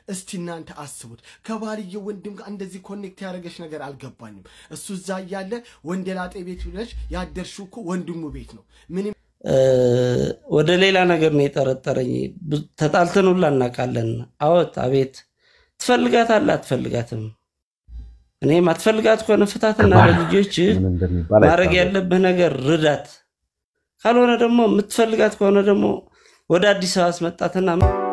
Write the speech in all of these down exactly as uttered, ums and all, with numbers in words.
እስቲ እናንተ አስቡት ከባልየው ወንድም ጋር እንደዚህ ኮኔክት ያደረገሽ ነገር አልገባኝም እሱ እዛ ያለ ወንደላጤ ቤት ብለሽ ያደርሽው እኮ ወንድሙ ቤት ነው ምንም ወደ ሌላ ነገር ነው የጠረጠረኝ ተጣልተን ሁላ እናቃለን አወት አቤት ትፈልጋታለህ አትፈልጋትም እኔ ማትፈልጋት ከሆነ ፍታትና ለልጆች ማረግ ያለብህ ነገር ርዳት ካልሆነ ደግሞ የምትፈልጋት ከሆነ ደግሞ ወደ አዲስ አበባ አስመጣትና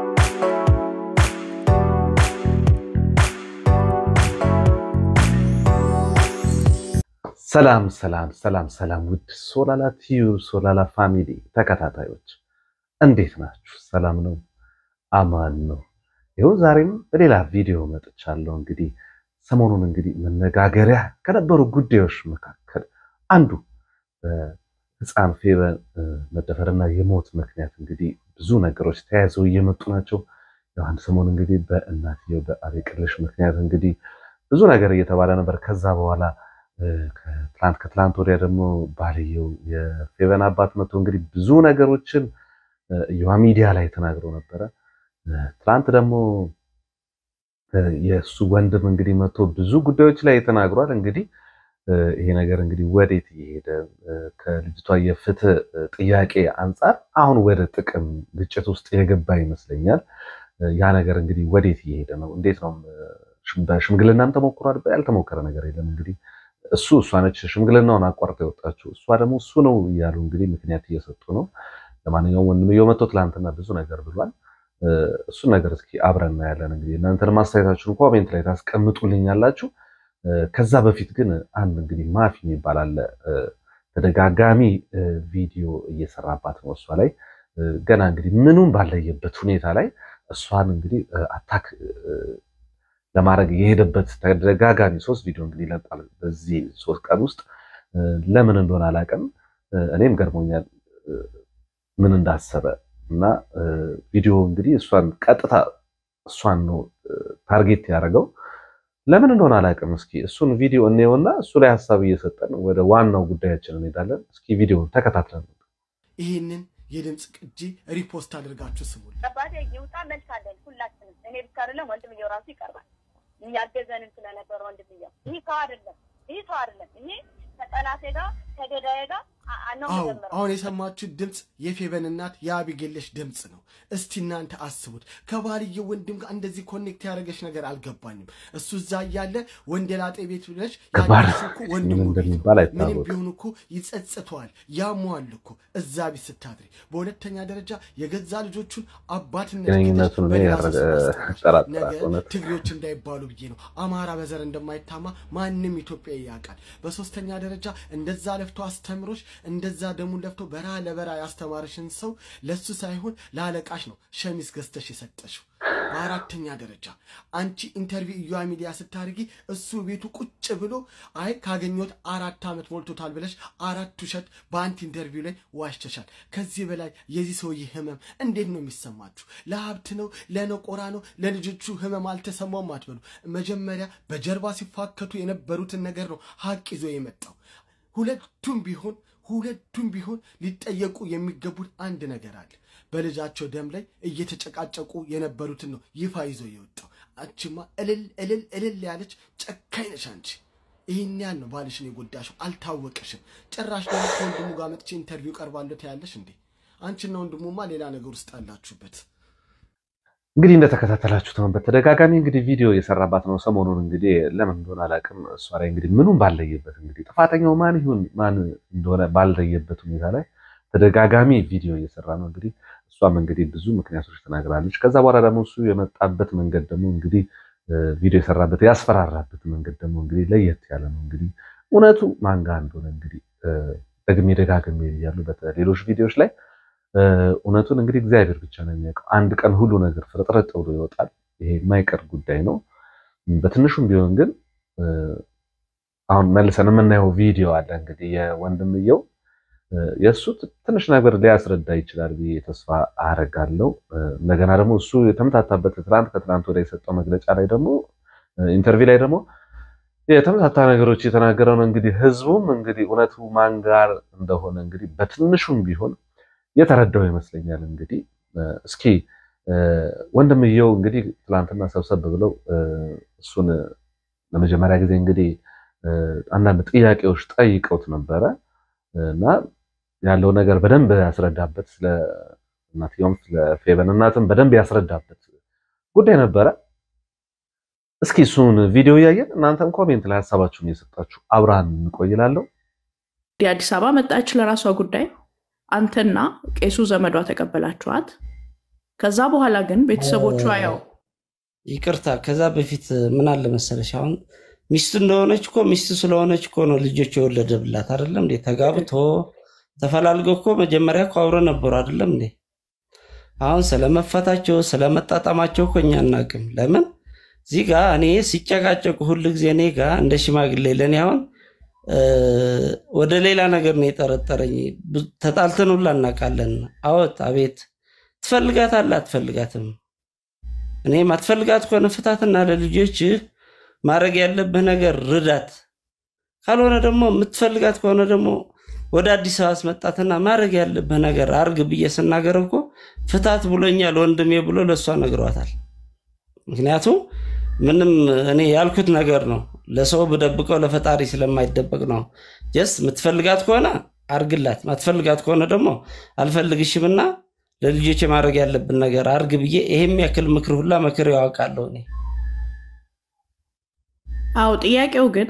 ሰላም ሰላም ሰላም ሰላም ውድ ሶላላ ቲዩ ሶላላ ፋሚሊ ተከታታዮች እንዴት ናችሁ ሰላም ነው አማን ነው ይኸው ዛሬም በሌላ ቪዲዮ መጥቻለሁ እንግዲህ ሰሞኑን እንግዲህ መነጋገሪያ ከነበሩ ጉዳዮች መካከል አንዱ ህፃን ፌቨን መደፈርና የሞት ምክንያት እንግዲህ ብዙ ነገሮች ተያይዘው እየመጡ ናቸው አንድ ሰሞን እንግዲህ በእናትየው በአቤቅልሽ ምክንያት እንግዲህ ብዙ ነገር እየተባለ ነበር ከዛ በኋላ ከትላንት ከትላንት ወዲያ ደግሞ ባልየው የፌቨን አባት መጥቶ እንግዲህ ብዙ ነገሮችን ዩዋ ሚዲያ ላይ ተናግሮ ነበር ትላንት ደግሞ የሱ ወንድም እንግዲህ መጥቶ ብዙ ጉዳዮች ላይ ተናግሯል እንግዲህ ይሄ ነገር እንግዲህ ወዴት ይሄደ ከልጅቷ የፍትህ ጥያቄ አንፃር አሁን ወደ ጥቅም ግጭት ውስጥ የገባ ይመስለኛል ያ ነገር እንግዲህ ወዴት ይሄደ ነው እንዴት ነው ሽምግልናም ተሞክሯል ያልተሞከረ ነገር የለም እንግዲህ እሱ እሷ ነች ሽምግልናውን አቋርጠው ወጣችሁ እሷ ደግሞ እሱ ነው ያሉ እንግዲህ ምክንያት እየሰጡ ነው ለማንኛውም ወንድምየው መጥቶ ትላንትና ብዙ ነገር ብሏል እሱ ነገር እስኪ አብረን እናያለን እንግዲህ እናንተን ማስተያየታችሁን ኮሜንት ላይ ታስቀምጡልኛላችሁ ከዛ በፊት ግን አንድ እንግዲህ ማፊ ይባላል ተደጋጋሚ ቪዲዮ እየሰራባት ነው እሷ ላይ ገና እንግዲህ ምኑን ባለየበት ሁኔታ ላይ እሷን እንግዲህ አታክ ለማረግ የሄደበት ተደጋጋሚ ሶስት ቪዲዮ እንግዲህ ለጣል በዚህ ሶስት ቀን ውስጥ ለምን እንደሆነ አላቀም እኔም ገርሞኛል ምን እንዳሰበ እና ቪዲዮ እንግዲህ እሷን ቀጥታ እሷን ነው ታርጌት ያደረገው ለምን እንደሆነ አላቀም እስኪ እሱን ቪዲዮ እንየውና እሱ ላይ ሐሳብ እየሰጠን ወደ ዋናው ጉዳያችን እንሄዳለን እስኪ ቪዲዮውን ተከታተሉ ይሄንን የድምጽ ቅጂ ሪፖስት አድርጋችሁ ስሙል አባቴ ይውጣ መልሳለን ሁላችንም እኔ ብቻ አይደለም ወንድምየው ራሱ ይቀርባል ያገዘንን ስለነበር ወንድምየው ይሄ ሰው አይደለም ይሄ ሰው አይደለም ይሄ ተጠላቴ ጋር ተገዳዬ ጋር አሁን የሰማችሁ ድምጽ የፌቨን እናት ያቢጌልሽ ድምጽ ነው እስቲ እናንተ አስቡት ከባልየው ወንድም ጋር እንደዚህ ኮኔክት ያደረገሽ ነገር አልገባኝም እሱ እዛ ያለ ወንደላጤ ቤት ብለሽ ያደርሽው እኮ ወንድሙ ምንም ቢሆን እኮ ይጸጽቷል ያሟል እኮ እዛ ቢት ስታድሪ በሁለተኛ ደረጃ የገዛ ልጆቹን አባትነት ግንኙነቱን ያረጋግጣል ትግሬዎች እንዳይባሉ ብዬ ነው አማራ በዘር እንደማይታማ ማንንም ኢትዮጵያዊ ያውቃል በሶስተኛ ደረጃ እንደዛ ለፍቶ አስተምሮሽ እንደዛ ደሙ ለፍቶ በራ ለበራ ያስተማርሽን ሰው ለሱ ሳይሆን ላለቃሽ ነው ሸሚስ ገዝተሽ የሰጠሽው አራተኛ ደረጃ አንቺ ኢንተርቪው ዩዋ ሚዲያ ስታርጊ እሱ ቤቱ ቁጭ ብሎ አይ ካገኘሁት አራት አመት ሞልቶታል ብለሽ አራት ውሸት በአንቺ ኢንተርቪው ላይ ዋሽተሻል ከዚህ በላይ የዚህ ሰውዬ ህመም እንዴት ነው የሚሰማችሁ ለሀብት ነው ለነቆራ ነው ለልጆቹ ህመም አልተሰማውም አትበሉ መጀመሪያ በጀርባ ሲፋከቱ የነበሩትን ነገር ነው ሀቅ ይዞ የመጣው ሁለቱም ቢሆን ሁለቱም ቢሆን ሊጠየቁ የሚገቡት አንድ ነገር አለ በልጃቸው ደም ላይ እየተጨቃጨቁ የነበሩትን ነው ይፋ ይዞ የወጣው አቺማ እልል እልል እልል ያለች ጨካኝ ነሽ አንቺ ይሄን ያን ነው ባልሽን የጎዳሽው አልታወቀሽም ጭራሽ ደግሞ ወንድሙ ጋር መጥቼ ኢንተርቪው ቀርባለሁ ታያለሽ እንዴ አንቺና ወንድሙማ ሌላ ነገር ውስጥ አላችሁበት እንግዲህ እንደተከታተላችሁት ነው በተደጋጋሚ እንግዲህ ቪዲዮ እየሰራባት ነው ሰሞኑን እንግዲህ ለምን እንደሆነ አላቀም እሷ ላይ እንግዲህ ምኑን ባለየበት እንግዲህ ጥፋተኛው ማን ይሁን ማን እንደሆነ ባለየበት ሁኔታ ላይ ተደጋጋሚ ቪዲዮ እየሰራ ነው እንግዲህ እሷም እንግዲህ ብዙ ምክንያቶች ተናግራለች ከዛ በኋላ ደግሞ እሱ የመጣበት መንገድ ደግሞ እንግዲህ ቪዲዮ የሰራበት ያስፈራራበት መንገድ ደግሞ እንግዲህ ለየት ያለ ነው እንግዲህ እውነቱ ማን ጋር እንደሆነ እንግዲህ ደግሜ ደጋግሜ ያሉ በሌሎች ቪዲዮዎች ላይ እውነቱን እንግዲህ እግዚአብሔር ብቻ ነው የሚያውቀው አንድ ቀን ሁሉ ነገር ፍርጥርጥ ብሎ ይወጣል ይሄ የማይቀር ጉዳይ ነው በትንሹም ቢሆን ግን አሁን መልሰን የምናየው ቪዲዮ አለ እንግዲህ የወንድምየው የሱ ትንሽ ነገር ሊያስረዳ ይችላል ብዬ ተስፋ አረጋለሁ እንደገና ደግሞ እሱ የተመታታበት ትላንት ከትላንት ወደ የሰጠው መግለጫ ላይ ደግሞ ኢንተርቪው ላይ ደግሞ የተመታታ ነገሮች የተናገረው ነው እንግዲህ ህዝቡም እንግዲህ እውነቱ ማን ጋር እንደሆነ እንግዲህ በትንሹም ቢሆን የተረዳው ይመስለኛል እንግዲህ እስኪ ወንድምየው እንግዲህ ትላንትና ሰብሰብ ብለው እሱን ለመጀመሪያ ጊዜ እንግዲህ አንዳንድ ጥያቄዎች ጠይቀውት ነበረ እና ያለው ነገር በደንብ ያስረዳበት ስለ እናትየውም ስለ ፌቨን እናትም በደንብ ያስረዳበት ጉዳይ ነበረ። እስኪ እሱን ቪዲዮ ያየን እናንተም ኮሜንት ላይ ሐሳባችሁን እየሰጣችሁ አብራን እንቆይላለሁ። አዲስ አበባ መጣች ለራሷ ጉዳይ አንተና ቄሱ ዘመዷ ተቀበላችኋት። ከዛ በኋላ ግን ቤተሰቦቿ ያው ይቅርታ ከዛ በፊት ምን አለ መሰለሽ አሁን ሚስት እንደሆነች እኮ ሚስት ስለሆነች እኮ ነው ልጆች የወለደብላት አይደለም እንዴ? ተጋብቶ ተፈላልገው እኮ መጀመሪያ እኮ አብረው ነበሩ አይደለም እንዴ? አሁን ስለመፈታቸው ስለመጣጣማቸው እኮ እኛ አናውቅም። ለምን እዚህ ጋር እኔ ሲጨቃጨቁ ሁሉ ጊዜ እኔ ጋር እንደ ሽማግሌ ለኔ አሁን ወደ ሌላ ነገር ነው የጠረጠረኝ። ተጣልተን ሁሉ እናውቃለን። አዎት አቤት ትፈልጋታለህ አትፈልጋትም? እኔ ማትፈልጋት ከሆነ ፍታትና ለልጆች ማድረግ ያለብህ ነገር ርዳት። ካልሆነ ደግሞ የምትፈልጋት ከሆነ ደግሞ ወደ አዲስ አበባ አስመጣትና ማድረግ ያለብህ ነገር አርግ ብዬ ስናገረው እኮ ፍታት ብሎኛል ወንድሜ ብሎ ለሷ ነግሯታል። ምክንያቱም ምንም እኔ ያልኩት ነገር ነው ለሰው በደብቀው ለፈጣሪ ስለማይደበቅ ነው። ጀስ የምትፈልጋት ከሆነ አርግላት፣ ማትፈልጋት ከሆነ ደግሞ አልፈልግሽምና ለልጆች ማድረግ ያለብን ነገር አርግ ብዬ ይሄም ያክል ምክር ሁላ መክር ያውቃለሁ እኔ። አው ጥያቄው ግን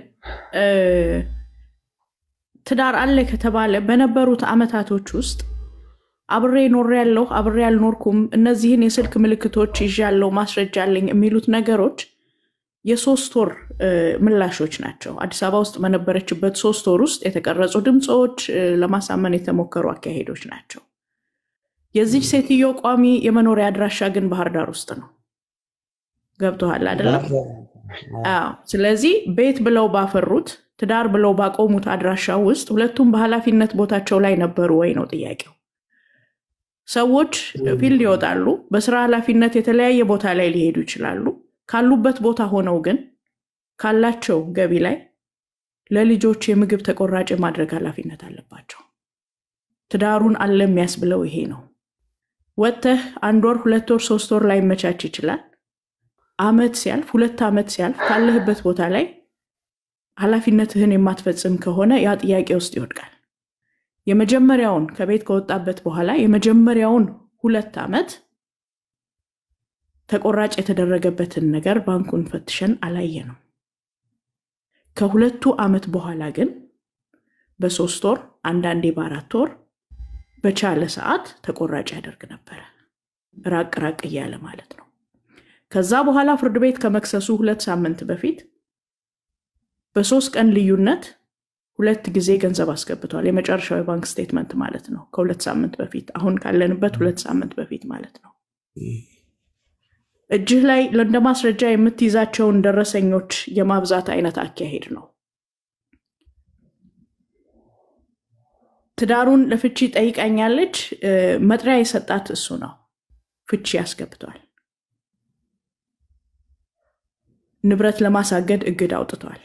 ትዳር አለ ከተባለ በነበሩት አመታቶች ውስጥ አብሬ ኖር ያለው አብሬ ያልኖርኩም እነዚህን የስልክ ምልክቶች ይዣለው ማስረጃ አለኝ የሚሉት ነገሮች የሶስት ወር ምላሾች ናቸው። አዲስ አበባ ውስጥ በነበረችበት ሶስት ወር ውስጥ የተቀረጹ ድምጾች ለማሳመን የተሞከሩ አካሄዶች ናቸው። የዚህ ሴትዮ ቋሚ የመኖሪያ አድራሻ ግን ባህር ዳር ውስጥ ነው። ገብቷል አይደል? አዎ። ስለዚህ ቤት ብለው ባፈሩት ትዳር ብለው ባቆሙት አድራሻ ውስጥ ሁለቱም በኃላፊነት ቦታቸው ላይ ነበሩ ወይ ነው ጥያቄው። ሰዎች ፊልድ ይወጣሉ፣ በስራ ኃላፊነት የተለያየ ቦታ ላይ ሊሄዱ ይችላሉ። ካሉበት ቦታ ሆነው ግን ካላቸው ገቢ ላይ ለልጆች የምግብ ተቆራጭ ማድረግ ኃላፊነት አለባቸው። ትዳሩን አለ የሚያስብለው ይሄ ነው። ወጥተህ አንድ ወር ሁለት ወር ሶስት ወር ላይ መቻች ይችላል። አመት ሲያልፍ ሁለት አመት ሲያልፍ ካለህበት ቦታ ላይ ኃላፊነትህን የማትፈጽም ከሆነ ያ ጥያቄ ውስጥ ይወድቃል። የመጀመሪያውን ከቤት ከወጣበት በኋላ የመጀመሪያውን ሁለት አመት ተቆራጭ የተደረገበትን ነገር ባንኩን ፈትሸን አላየነው። ከሁለቱ አመት በኋላ ግን በሶስት ወር አንዳንዴ በአራት ወር በቻለ ሰዓት ተቆራጭ ያደርግ ነበር። ራቅ ራቅ እያለ ማለት ነው። ከዛ በኋላ ፍርድ ቤት ከመክሰሱ ሁለት ሳምንት በፊት በሶስት ቀን ልዩነት ሁለት ጊዜ ገንዘብ አስገብቷል። የመጨረሻው የባንክ ስቴትመንት ማለት ነው። ከሁለት ሳምንት በፊት አሁን ካለንበት ሁለት ሳምንት በፊት ማለት ነው። እጅህ ላይ ለማስረጃ የምትይዛቸውን ደረሰኞች የማብዛት አይነት አካሄድ ነው። ትዳሩን ለፍቺ ጠይቃኛለች። መጥሪያ የሰጣት እሱ ነው። ፍቺ ያስገብቷል። ንብረት ለማሳገድ እግድ አውጥቷል።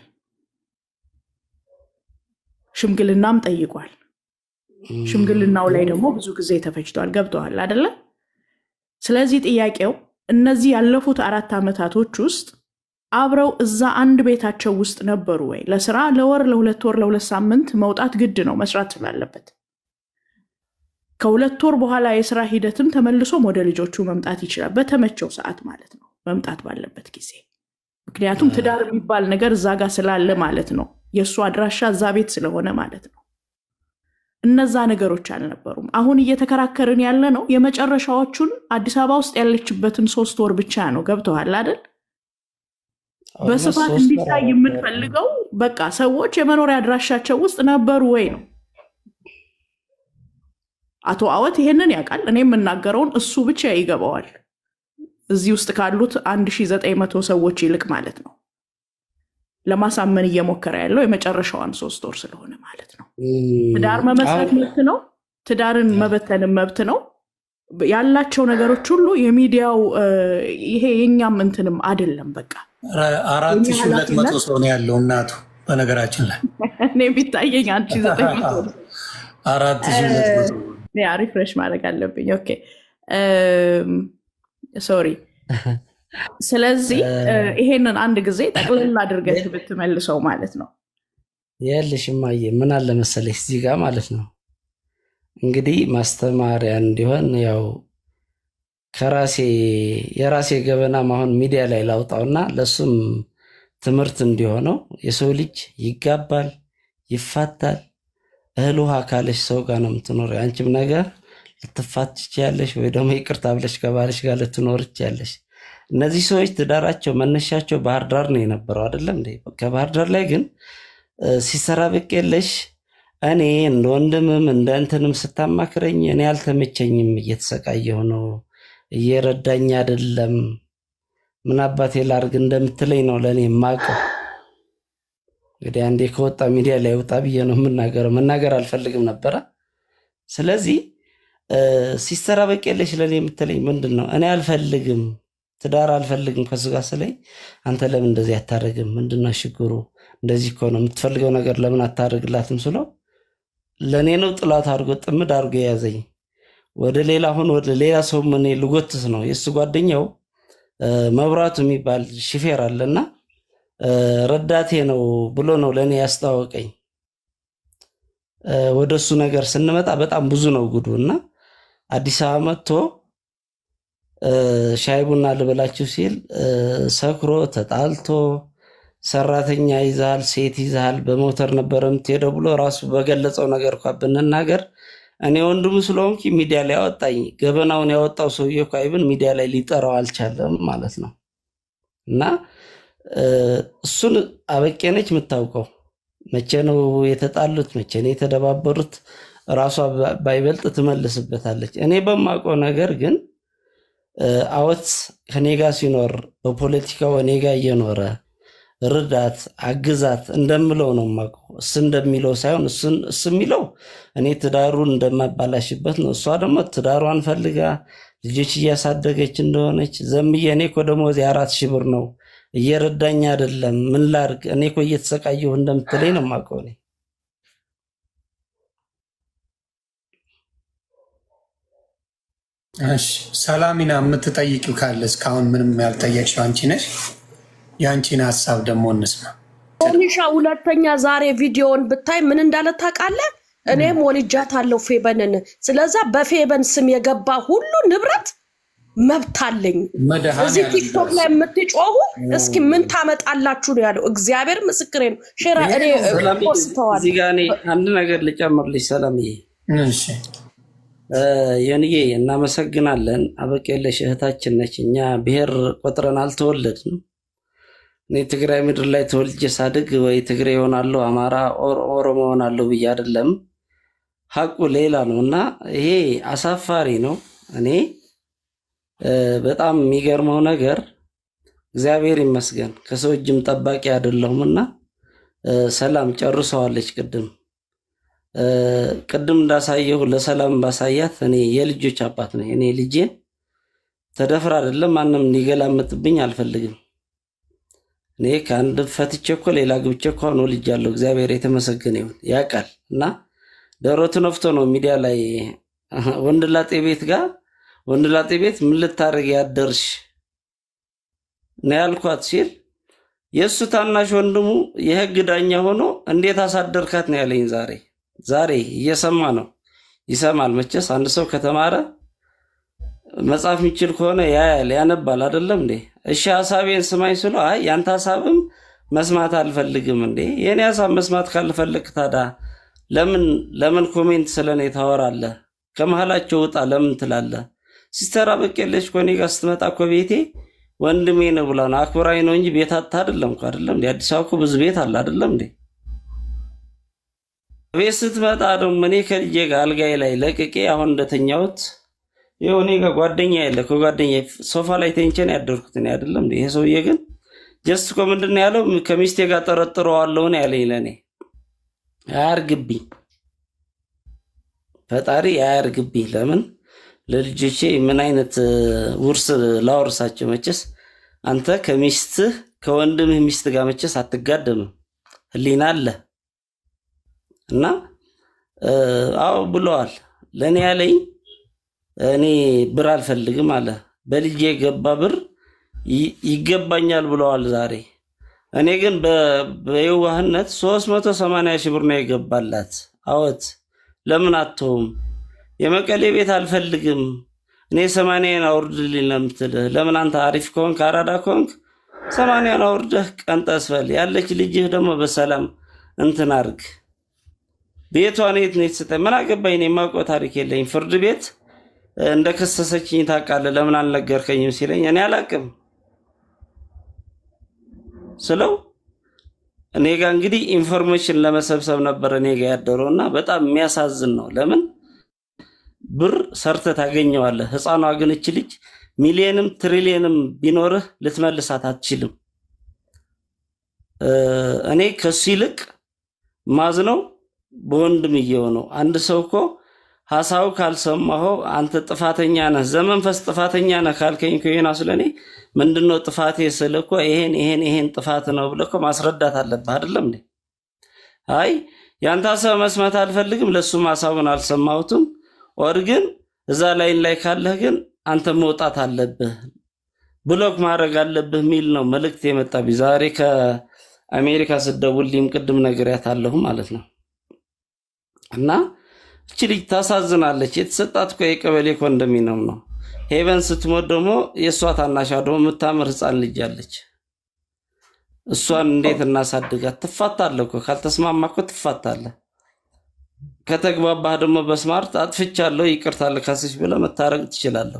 ሽምግልናም ጠይቋል። ሽምግልናው ላይ ደግሞ ብዙ ጊዜ ተፈጅቷል። ገብቷል አይደለ? ስለዚህ ጥያቄው እነዚህ ያለፉት አራት አመታቶች ውስጥ አብረው እዛ አንድ ቤታቸው ውስጥ ነበሩ ወይ? ለስራ ለወር ለሁለት ወር ለሁለት ሳምንት መውጣት ግድ ነው መስራት ስላለበት። ከሁለት ወር በኋላ የስራ ሂደትም ተመልሶ ወደ ልጆቹ መምጣት ይችላል በተመቸው ሰዓት ማለት ነው። መምጣት ባለበት ጊዜ። ምክንያቱም ትዳር የሚባል ነገር እዛ ጋር ስላለ ማለት ነው። የሱ አድራሻ እዛ ቤት ስለሆነ ማለት ነው። እነዛ ነገሮች አልነበሩም። አሁን እየተከራከርን ያለ ነው የመጨረሻዎቹን አዲስ አበባ ውስጥ ያለችበትን ሶስት ወር ብቻ ነው። ገብቷል አይደል? በስፋት እንዲታይ የምንፈልገው በቃ ሰዎች የመኖሪያ አድራሻቸው ውስጥ ነበሩ ወይ ነው። አቶ አወት ይሄንን ያውቃል። እኔ የምናገረውን እሱ ብቻ ይገባዋል። እዚህ ውስጥ ካሉት አንድ ሺህ ዘጠኝ መቶ ሰዎች ይልቅ ማለት ነው። ለማሳመን እየሞከረ ያለው የመጨረሻዋን ሶስት ወር ስለሆነ ማለት ነው። ትዳር መመስረት መብት ነው። ትዳርን መበተን መብት ነው። ያላቸው ነገሮች ሁሉ የሚዲያው ይሄ የኛም እንትንም አይደለም። በቃ አራት ሺህ ሁለት መቶ ሰው ነው ያለው እናቱ በነገራችን ላይ እኔ ቢታየኝ አንድ ሺህ ዘጠኝ መቶ አራት ሺህ ሁለት መቶ ያ ሪፍሬሽ ማድረግ አለብኝ። ኦኬ ሶሪ ስለዚህ ይሄንን አንድ ጊዜ ጠቅልል አድርገህ ብትመልሰው ማለት ነው ያለሽ ማየ ምን አለ መሰለሽ እዚህ ጋር ማለት ነው እንግዲህ ማስተማሪያ እንዲሆን ያው ከራሴ የራሴ ገበና ማሁን ሚዲያ ላይ ላውጣውና ለሱም ትምህርት እንዲሆነው የሰው ልጅ ይጋባል ይፋታል እህል ውሃ ካለሽ ሰው ጋር ነው የምትኖረው አንቺም ነገር ልትፋትች ያለሽ ወይ ደግሞ ይቅርታ ብለሽ ከባልሽ ጋር ልትኖርች ያለሽ እነዚህ ሰዎች ትዳራቸው መነሻቸው ባህር ዳር ነው የነበረው አይደለም እንዴ ከባህር ዳር ላይ ግን ሲሰራ በቀለሽ እኔ እንደ ወንድምም እንደ እንትንም ስታማክረኝ እኔ አልተመቸኝም እየተሰቃየሁ ነው እየረዳኝ አይደለም ምን አባቴ ላርግ እንደምትለኝ ነው ለኔ ማቀው እንግዲህ አንዴ ከወጣ ሚዲያ ላይ ወጣ ብዬ ነው መናገር መናገር አልፈልግም ነበር ስለዚህ ሲሰራ በቀለሽ ለኔ የምትለኝ ምንድነው እኔ አልፈልግም ትዳር አልፈልግም ከሱ ጋር ስለኝ አንተ ለምን እንደዚህ አታረግም ምንድነው ችግሩ እንደዚህ እኮ ነው የምትፈልገው ነገር ለምን አታረግላትም ስለ ለኔ ነው ጥላት አድርጎ ጥምድ አድርጎ ያዘኝ ወደ ሌላ ሆኖ ወደ ሌላ ሰው ምን ልጎትስ ነው የሱ ጓደኛው መብራቱ የሚባል ሹፌር አለና ረዳቴ ነው ብሎ ነው ለኔ ያስተዋወቀኝ ወደሱ ነገር ስንመጣ በጣም ብዙ ነው ጉዱና አዲስ አበባ መጥቶ ሻይቡና ልበላችሁ ሲል ሰክሮ ተጣልቶ ሰራተኛ ይዛል ሴት ይዛል በሞተር ነበርም ተሄዶ ብሎ ራሱ በገለጸው ነገር እንኳን ብንናገር እኔ ወንድሙ ስለሆንኩ ሚዲያ ላይ አወጣኝ ገበናውን ያወጣው ሰውዬው ካይብን ሚዲያ ላይ ሊጠራው አልቻለም ማለት ነው እና እሱን አበቄነች የምታውቀው መቼ ነው የተጣሉት መቼ ነው የተደባበሩት ራሷ ባይበልጥ ትመልስበታለች እኔ በማውቀው ነገር ግን አወት ከኔ ጋር ሲኖር በፖለቲካው እኔ ጋር እየኖረ ርዳት አግዛት እንደምለው ነው ማቀው እሱ እንደሚለው ሳይሆን እሱ እሱ የሚለው እኔ ትዳሩን እንደማባላሽበት ነው እሷ ደግሞ ትዳሯን ፈልጋ ልጆች እያሳደገች እንደሆነች ዘምዬ እኔ እኮ ደሞዝ አራት ሺህ ብር ነው እየረዳኝ አይደለም ምን ላርግ እኔ እኮ እየተሰቃየሁ እንደምትለኝ ነው ማቀው እኔ እሺ ሰላሚና የምትጠይቂው ካለ እስካሁን ምንም ያልጠየቅሽው አንቺ ነሽ ያንቺን ሐሳብ ደግሞ እንስማ ኦኒሻ ሁለተኛ ዛሬ ቪዲዮውን ብታይ ምን እንዳለ ታውቃለህ እኔም ወልጃታለሁ ፌበንን ስለዛ በፌበን ስም የገባ ሁሉ ንብረት መብታለኝ እዚህ ቲክቶክ ላይ የምትጮሁ እስኪ ምን ታመጣላችሁ ነው ያለው እግዚአብሔር ምስክሬ ነው ሼራ እኔ ፖስተዋል እዚህ ጋር እኔ አንድ ነገር ልጨምርልሽ ሰላምዬ እሺ የኔ እናመሰግናለን አበቄለሽ እህታችን ነች እኛ ብሔር ቆጥረን አልተወለድንም እኔ ትግራይ ምድር ላይ ተወልጄ ሳድግ ወይ ትግሬ ሆናለሁ አማራ ኦሮሞ ሆናለሁ ብዬ አይደለም ሐቁ ሌላ ነውና ይሄ አሳፋሪ ነው እኔ በጣም የሚገርመው ነገር እግዚአብሔር ይመስገን ከሰው እጅም ጠባቂ አይደለሁምና ሰላም ጨርሰዋለች ቅድም ቅድም እንዳሳየው ለሰላም ባሳያት እኔ የልጆች አባት ነኝ እኔ ልጄን ተደፍራ አይደለም ማንንም ሊገላምጥብኝ አልፈልግም እኔ ካንድ ፈትቼ እኮ ሌላ ግብቼ እኮ ነው ልጅ ያለው እግዚአብሔር የተመሰገነ ይሁን ያቃል እና ደሮቱ ነፍቶ ነው ሚዲያ ላይ ወንድላጤ ቤት ጋር ወንድላጤ ቤት ምን ልታረግ ያደርሽ ነው ያልኳት ሲል የሱ ታናሽ ወንድሙ የህግ ዳኛ ሆኖ እንዴት አሳደርካት ነው ያለኝ ዛሬ ዛሬ እየሰማ ነው ይሰማል መቼስ አንድ ሰው ከተማረ መጻፍ የሚችል ከሆነ ያያል ያነባል አይደለም እንዴ እሺ ሐሳቤን ስማኝ ስለ አይ ያንተ ሐሳብም መስማት አልፈልግም እንዴ የኔ ሐሳብ መስማት ካልፈልክ ታዳ ለምን ለምን ኮሜንት ስለኔ ታወራለህ ከመሐላቸው ወጣ ለምን ትላለህ ሲስተር አበቄለሽ ኮኔ ጋር ስትመጣ እኮ ቤቴ ወንድሜ ነው ብላ ነው አክብራይ ነው እንጂ ቤት አታ አይደለም እኮ አይደለም እንዴ አዲስ አበባ ብዙ ቤት አለ አይደለም እንዴ ቤት ስትመጣ ደግሞ እኔ ከልጄ ጋር አልጋይ ላይ ለቅቄ አሁን እንደተኛውት የሆነ ጋር ጓደኛ ያለ ከጓደኛ ሶፋ ላይ ተንቸን ያደርኩት ነው አይደለም እንዴ ይሄ ሰውዬ ግን ጀስት እኮ ምንድነው ያለው ከሚስቴ ጋር ጠረጥረዋለሁ ነው ያለኝ ለኔ አያርግብኝ ፈጣሪ አያርግብኝ ለምን ለልጆቼ ምን አይነት ውርስ ላወርሳቸው መቼስ አንተ ከሚስትህ ከወንድምህ ሚስት ጋር መቼስ አትጋደምም ህሊና አለ እና አው ብለዋል ለኔ ያለኝ እኔ ብር አልፈልግም አለ በልጄ የገባ ብር ይገባኛል ብለዋል ዛሬ። እኔ ግን በየዋህነት ሶስት መቶ ሰማንያ ሺህ ብር ነው የገባላት። አወት ለምን አትተውም? የመቀሌ ቤት አልፈልግም እኔ ሰማንያን አውርድልኝ ለምትልህ ለምን አንተ አሪፍ ከሆንክ አራዳ ከሆንክ ሰማንያን አውርደህ ቀንጠስፈል ያለች ልጅህ ደግሞ በሰላም እንትን አድርግ። ቤቷን የት ነው የተሰጠኝ? ምን አገባኝ? እኔ የማውቀው ታሪክ የለኝ። ፍርድ ቤት እንደከሰሰችኝ ታውቃለህ ለምን አልነገርከኝም ሲለኝ እኔ አላውቅም ስለው እኔ ጋር እንግዲህ ኢንፎርሜሽን ለመሰብሰብ ነበር እኔ ጋር ያደረውና በጣም የሚያሳዝን ነው። ለምን ብር ሰርተ ታገኘዋለህ። ህፃኗ ግን እቺ ልጅ ሚሊየንም ትሪሊየንም ቢኖርህ ልትመልሳት አትችልም። እኔ ከሱ ይልቅ ማዝነው በወንድምየው ነው። አንድ ሰው እኮ ሐሳቡ ካልሰማው አንተ ጥፋተኛ ነህ ዘመንፈስ ጥፋተኛ ነህ ካልከኝ ከሆነ ስለኔ ምንድነው ጥፋቴ ስለኮ ይሄን ይሄን ይሄን ጥፋት ነው ብለኮ ማስረዳት አለብህ አይደለም እንዴ? አይ ያንተ ሐሳብ መስማት አልፈልግም ለሱም ሐሳቡን አልሰማሁትም ወር ግን እዛ ላይ ላይ ካለህ ግን አንተ መውጣት አለብህ ብሎክ ማድረግ አለብህ ሚል ነው መልእክት የመጣብኝ ዛሬ ከአሜሪካ ስደውልልኝ ቅድም ነግሬያታለሁ ማለት ነው። እና እቺ ልጅ ታሳዝናለች። የተሰጣት እኮ የቀበሌ ኮንዶሚኒየም ነው። ሄቨን ስትሞት ደግሞ የሷ ታናሻ ደግሞ የምታምር ህፃን ልጅ አለች። እሷን እንዴት እናሳድጋት? ትፋታለህ እኮ ካልተስማማህ እኮ ትፋታለህ። ከተግባባህ ደግሞ በስማርት አጥፍቻለሁ ይቅርታ ልካስሽ ብለህ መታረቅ ትችላለህ።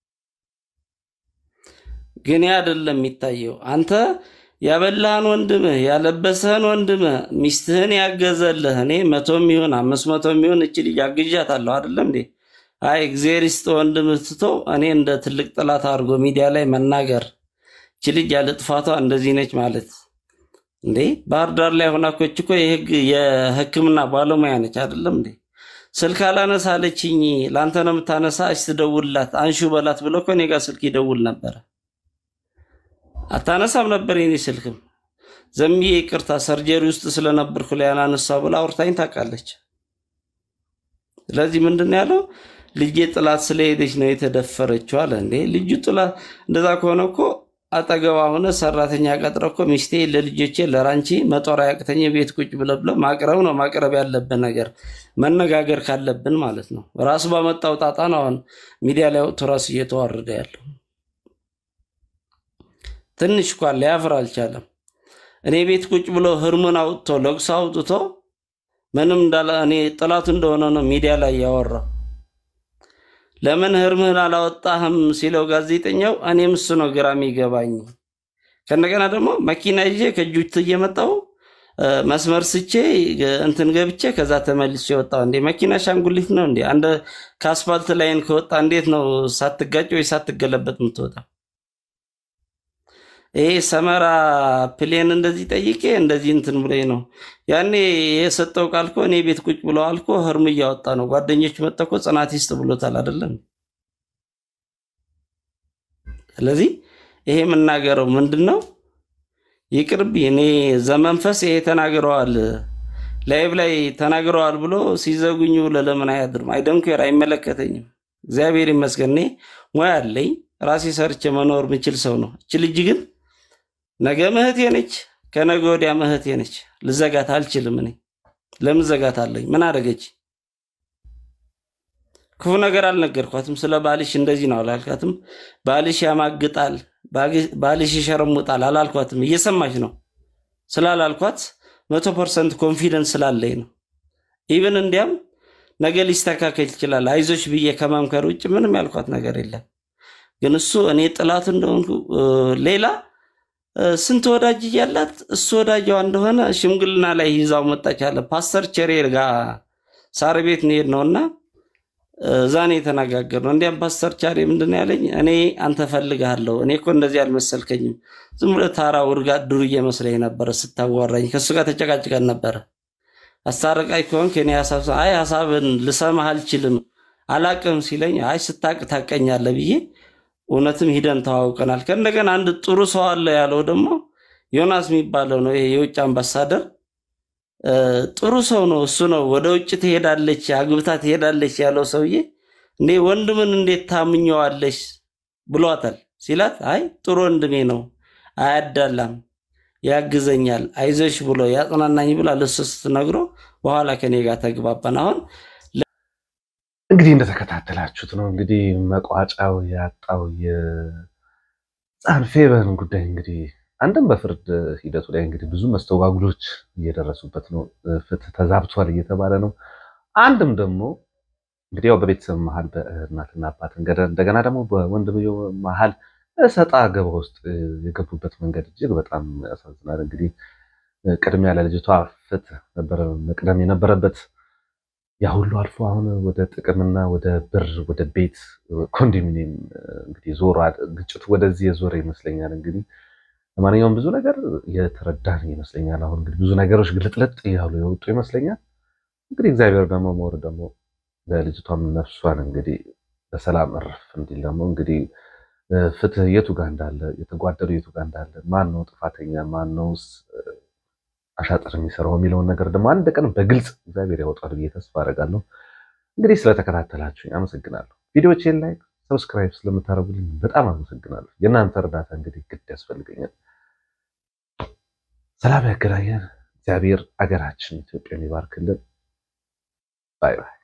ግን ያ አይደለም የሚታየው። አንተ ያበላህን ወንድምህ ያለበሰህን ወንድምህ ሚስትህን ያገዘልህ እኔ መቶም ይሁን አምስት መቶም ይሁን እቺ ልጅ አግዣታለሁ አይደለም እንዴ? አይ እግዚአብሔር ይስጥ ወንድምህ ትቶ እኔ እንደ ትልቅ ጥላት አድርጎ ሚዲያ ላይ መናገር እቺ ልጅ ያለ ጥፋቷ እንደዚህ ነች ማለት እንዴ? ባህር ዳር ላይ ሆና እኮ እኮ የህግ የህክምና ባለሙያ ነች አይደለም እንዴ? ስልክ አላነሳለችኝ ላንተ ነው የምታነሳ እሺ ትደውልላት አንሹ በላት ብሎ እኮ እኔ ጋር ስልክ ይደውል ነበር። አታነሳም ነበር የኔ ስልክም ዘምዬ ይቅርታ ሰርጀሪ ውስጥ ስለነበርኩ ላይ አናነሳው ብላ አውርታኝ ታውቃለች። ስለዚህ ምንድነው ያለው ልጄ ጥላት ስለሄደች ነው የተደፈረችው አለ እንዴ? ልጅ ጥላት እንደዛ ከሆነ እኮ አጠገባ ሆነ ሰራተኛ ቀጥሮ እኮ ሚስቴ ለልጆቼ ለራንቺ መጦሪያ ያቅተኝ ቤት ቁጭ ብለ ብለ ማቅረብ ነው ማቅረብ ያለብን ነገር መነጋገር ካለብን ማለት ነው። ራስ ባመጣው ጣጣ ነው አሁን ሚዲያ ላይ ወጥቶ ራስ እየተዋረደ ያለው። ትንሽ እንኳን ሊያፍር አልቻለም። እኔ ቤት ቁጭ ብሎ ህርሙን አውጥቶ ለቅሶ አውጥቶ ምንም እንዳለ እኔ ጥላቱ እንደሆነ ነው ሚዲያ ላይ ያወራው። ለምን ህርምህን አላወጣህም ሲለው ጋዜጠኛው እኔም እሱ ነው ግራም ይገባኝ። ከነገና ደግሞ መኪና ይዤ ከጁት እየመጣው መስመር ስቼ እንትን ገብቼ ከዛ ተመልሼ ወጣው። እንዴ መኪና ሻንጉሊት ነው እንዴ? አንድ ከአስፋልት ላይን ከወጣ እንዴት ነው ሳትጋጭ ወይ ሳትገለበጥ ምትወጣ? ይሄ ሰመራ ፕሌን እንደዚህ ጠይቄ እንደዚህ እንትን ብለኝ ነው ያኔ የሰጠው ቃልኮ እኔ ቤት ቁጭ ብሎ አልኮ ህርም ያወጣ ነው። ጓደኞች መጣኮ ጽናት ይስጥ ብሎታል አይደለም? ስለዚህ ይሄ መናገረው ምንድነው ይቅርብ እኔ ዘመንፈስ ይሄ ተናግረዋል ላይቭ ላይ ተናግረዋል ብሎ ሲዘጉኙ ለለምን አያድርም? አይደንኩር አይመለከተኝም። እግዚአብሔር ይመስገን ሙያ አለኝ ራሴ ሰርቼ መኖር ምችል ሰው ነው። እቺ ልጅ ግን ነገ ምህቴ ነች ከነገ ወዲያ ምህቴ ነች። ልዘጋት አልችልም። እኔ ለምን ዘጋታለኝ? ምን አደረገች? ክፉ ነገር አልነገርኳትም። ስለ ባልሽ እንደዚህ ነው አላልኳትም። ባልሽ ያማግጣል ባልሽ ይሸርሙጣል አላልኳትም። እየሰማች ነው ስላላልኳት መቶ ፐርሰንት ኮንፊደንስ ስላለኝ ነው። ኢቭን እንዲያም ነገ ሊስተካከል ይችላል አይዞሽ ብዬ ከማምከር ውጭ ምንም ያልኳት ነገር የለም። ግን እሱ እኔ ጥላት እንደሆንኩ ሌላ ስንት ወዳጅ ያላት እሱ ወዳጅዋ እንደሆነ ሽምግልና ላይ ይዛው መጣች አለ ፓስተር ቸሬር ጋር ሳር ቤት ነው ነውና ዛኔ ተነጋገርነው። እንዲያም ፓስተር ቸሬ ምንድነው ያለኝ እኔ አንተ ፈልጋለሁ እኔ እኮ እንደዚህ አልመሰልከኝም ዝም ብለህ ታራ ወርጋ ዱርዬ መስለኝ ነበር ስታዋራኝ ከሱ ጋር ተጨቃጭቀን ነበር። አሳረቃይ ከሆንክ እኔ ሐሳብ አይ ሐሳብን ልሰማህ አልችልም አላቅም ሲለኝ አይ ስታቅ ታቀኛለህ ብዬ እውነትም ሂደን ተዋውቀናል። ከእንደገና አንድ ጥሩ ሰው አለ ያለው ደግሞ ዮናስ የሚባለው ነው ይሄ የውጭ አምባሳደር ጥሩ ሰው ነው እሱ ነው ወደ ውጭ ትሄዳለች አግብታ ትሄዳለች ያለው ሰውዬ እንዴ ወንድምን እንዴት ታምኘዋለሽ ብሏታል ሲላት አይ ጥሩ ወንድሜ ነው አያዳላም ያግዘኛል አይዞሽ ብሎ ያጽናናኝ ብላ ለሱ ስትነግሮ በኋላ ከኔ ጋር ተግባባን አሁን እንግዲህ እንደተከታተላችሁት ነው እንግዲህ መቋጫው ያጣው የጻን ፌበን ጉዳይ እንግዲህ አንድም በፍርድ ሂደቱ ላይ እንግዲህ ብዙ መስተዋግሎች እየደረሱበት ነው ፍትህ ተዛብቷል እየተባለ ነው አንድም ደግሞ እንግዲህ ያው በቤተሰብ መሃል በእናትና አባት እንደገና ደግሞ በወንድምየው መሃል ሰጣ ገባ ውስጥ የገቡበት መንገድ እጅግ በጣም ያሳዝናል እንግዲህ ቅድሚያ ለልጅቷ ፍትህ ነበር መቅደም የነበረበት ያ ሁሉ አልፎ አሁን ወደ ጥቅምና ወደ ብር ወደ ቤት ኮንዶሚኒየም እንግዲህ ዞራ ግጭቱ ወደዚህ የዞረ ይመስለኛል እንግዲህ ለማንኛውም ብዙ ነገር የተረዳን ይመስለኛል አሁን እንግዲህ ብዙ ነገሮች ግልጥልጥ ያሉ የወጡ ይመስለኛል እንግዲህ እግዚአብሔር ደግሞ ሞር ደግሞ ለልጅቷም ነፍሷን እንግዲህ በሰላም እረፍ እንዲል ደግሞ እንግዲህ ፍትህ የቱ ጋር እንዳለ የተጓደሉ የቱ ጋር እንዳለ ማን ነው ጥፋተኛ ማን ነውስ አሻጥር የሚሰራው የሚለውን ነገር ደግሞ አንድ ቀን በግልጽ እግዚአብሔር ያወጣል ብዬ ተስፋ አደርጋለሁ እንግዲህ ስለተከታተላችሁ አመሰግናለሁ ቪዲዮዎችን ላይክ ሰብስክራይብ ስለምታደርጉልኝ በጣም አመሰግናለሁ የእናንተ እርዳታ እንግዲህ ግድ ያስፈልገኛል ሰላም ያገናኘን እግዚአብሔር አገራችን ኢትዮጵያን ይባርክልን ባይ ባይ